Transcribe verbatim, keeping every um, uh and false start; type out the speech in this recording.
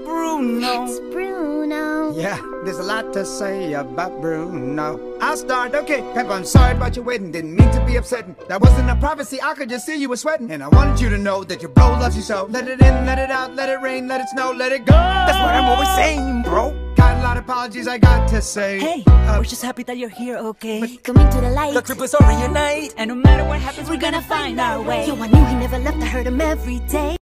Bruno. It's Bruno. Yeah, there's a lot to say about Bruno. I'll start, okay. Pep, I'm sorry about your wedding. Didn't mean to be upsetting. That wasn't a prophecy, I could just see you were sweating. And I wanted you to know that your bro loves you so. Let it in, let it out, let it rain, let it snow, let it go. That's what I'm always saying, bro. Got a lot of apologies I got to say. Hey, uh, we're just happy that you're here, okay? Coming to the light. The trip is over your night. And no matter what happens, we're gonna find our way. Yo, I knew he never left, I heard him every day.